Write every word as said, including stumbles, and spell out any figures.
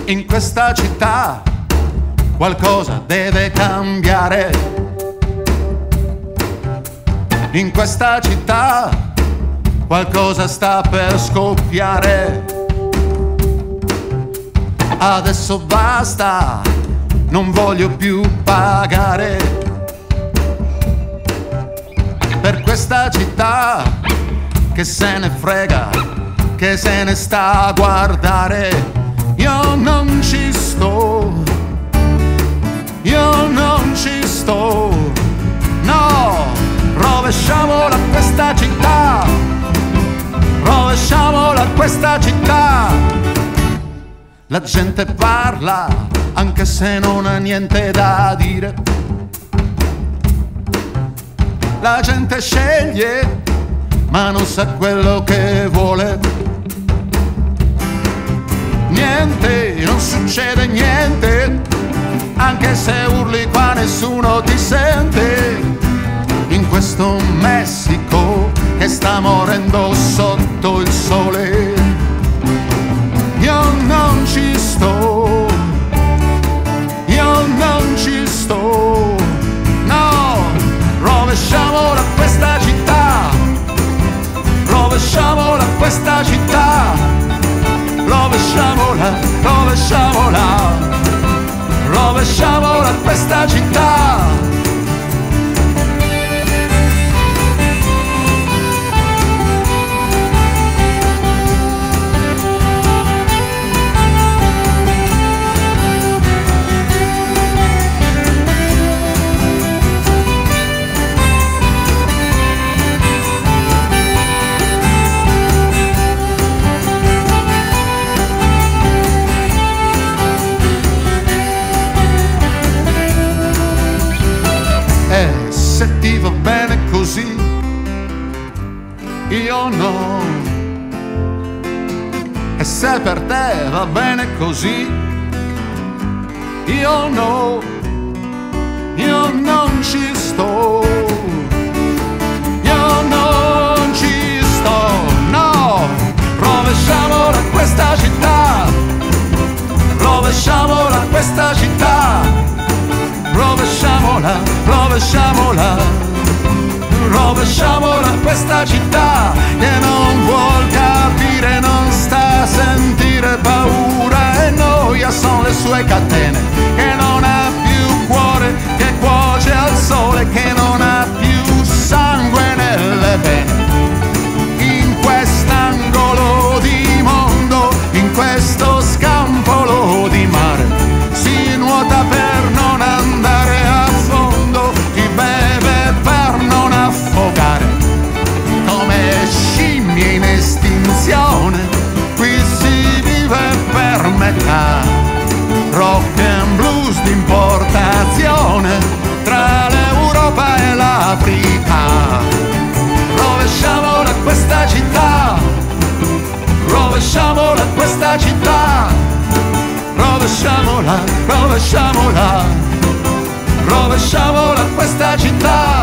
In questa città qualcosa deve cambiare. In questa città qualcosa sta per scoppiare. Adesso basta, non voglio più pagare per questa città che se ne frega, che se ne sta a guardare. Io non ci sto, io non ci sto, no, rovesciamola questa città, rovesciamola questa città. La gente parla anche se non ha niente da dire. La gente sceglie ma non sa quello che vuole. Niente, non succede niente, anche se urli qua nessuno ti sente. In questo Messico che sta morendo sotto il sole. Io non ci sto, io non ci sto, no, rovesciamola questa città, rovesciamola questa città, rovesciamola, rovesciamola, rovesciamola questa città. E se ti va bene così, io no. E se per te va bene così, io no. Io non ci sto, io non ci sto, no. Rovesciamola questa città, rovesciamola questa città. Rovesciamola, rovesciamola, rovesciamola questa città che non vuol capire, non sta a sentire paura e noia sono le sue catene, che non ha più cuore, che cuoce al sole, che non ha più sangue nelle vene. In quest'angolo di mondo, in questo scampolo di mare, si nuota per non andare a fondo, chi beve per non affogare. Come scimmie in estinzione, qui si vive per metà. Rock and blues d'importazione tra l'Europa e l'Africa. Rovesciamola questa città, rovesciamola questa città. Rovesciamola, rovesciamola, rovesciamola questa città.